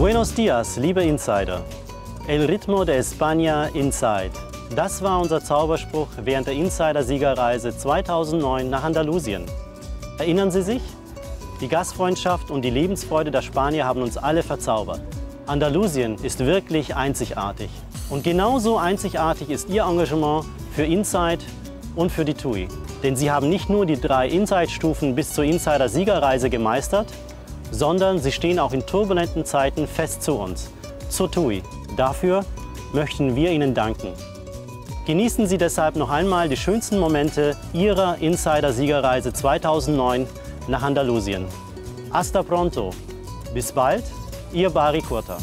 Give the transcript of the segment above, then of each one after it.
Buenos dias, liebe Insider. El ritmo de España Inside. Das war unser Zauberspruch während der Insider-Siegerreise 2009 nach Andalusien. Erinnern Sie sich? Die Gastfreundschaft und die Lebensfreude der Spanier haben uns alle verzaubert. Andalusien ist wirklich einzigartig. Und genauso einzigartig ist Ihr Engagement für Inside und für die TUI. Denn Sie haben nicht nur die 3 Inside-Stufen bis zur Insider-Siegerreise gemeistert, sondern Sie stehen auch in turbulenten Zeiten fest zu uns, zur TUI. Dafür möchten wir Ihnen danken. Genießen Sie deshalb noch einmal die schönsten Momente Ihrer Insider-Siegerreise 2009 nach Andalusien. Hasta pronto. Bis bald, Ihr Bari Kurta.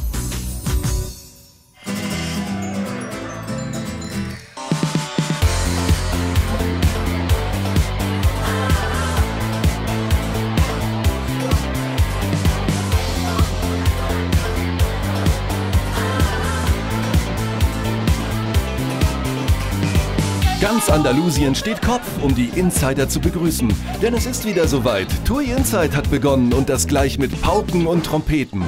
Ganz Andalusien steht Kopf, um die Insider zu begrüßen. Denn es ist wieder soweit. TUI Inside hat begonnen und das gleich mit Pauken und Trompeten.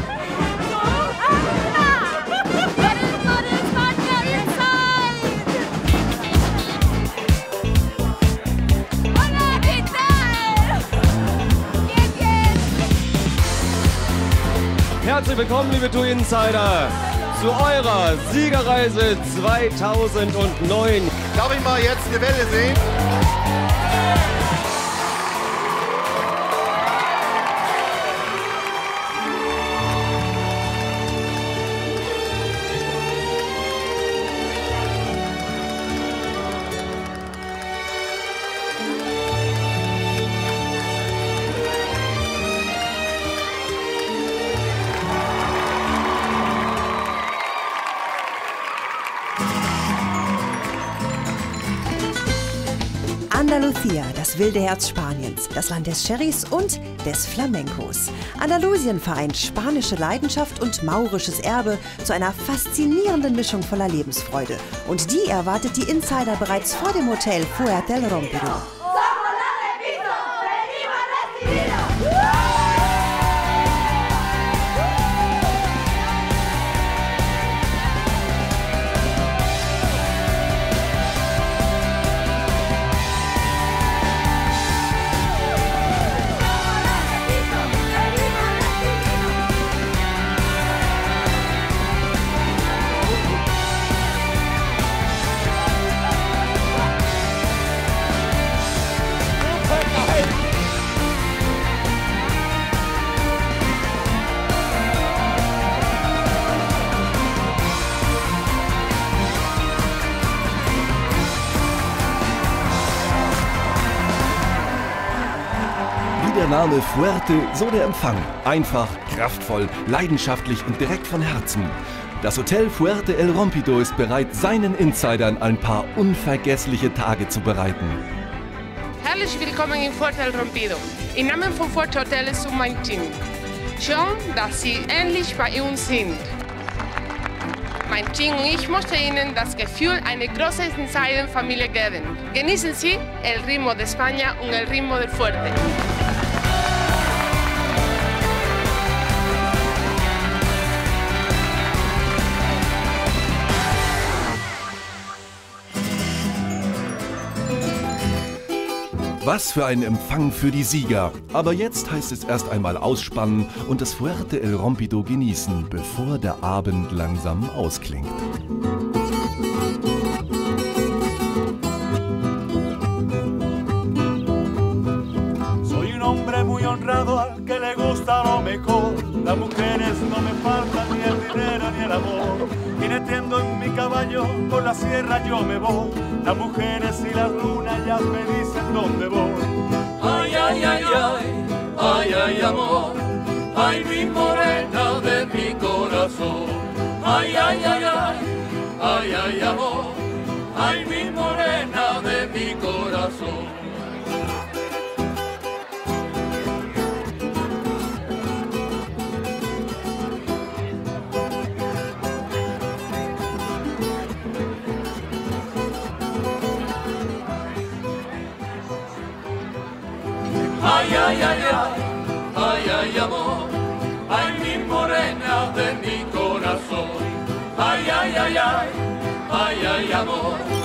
Herzlich willkommen, liebe TUI Insider, zu eurer Siegerreise 2009. Darf ich mal jetzt eine Welle sehen? Andalucía, das wilde Herz Spaniens, das Land des Sherrys und des Flamencos. Andalusien vereint spanische Leidenschaft und maurisches Erbe zu einer faszinierenden Mischung voller Lebensfreude. Und die erwartet die Insider bereits vor dem Hotel Fuerte El Rompido. Der Name Fuerte, so der Empfang. Einfach, kraftvoll, leidenschaftlich und direkt von Herzen. Das Hotel Fuerte El Rompido ist bereit, seinen Insidern ein paar unvergessliche Tage zu bereiten. Herzlich willkommen in Fuerte El Rompido. Im Namen von Fuerte Hotels und mein Team. Schön, dass Sie endlich bei uns sind. Mein Team und ich möchten Ihnen das Gefühl einer großen Insider-Familie geben. Genießen Sie el ritmo de España und el ritmo del Fuerte. Was für ein Empfang für die Sieger. Aber jetzt heißt es erst einmal ausspannen und das Fuerte El Rompido genießen, bevor der Abend langsam ausklingt. Soy un hombre muy honrado al que le gusta lo mejor. Las mujeres no me faltan, ni el dinero ni el amor. Jineteando en mi caballo, por la sierra yo me voy. Las mujeres y las lunas ellas me dicen dónde voy. Ay, ay, ay, ay, ay, ay, amor. Ay, mi morena de mi corazón. Ay, ay, ay, ay, ay, ay, amor. Ay, mi morena de mi corazón. Ay, ay, ay, ay, ay, ay, amor, ay, mi morena de mi ay, ay, ay, amor.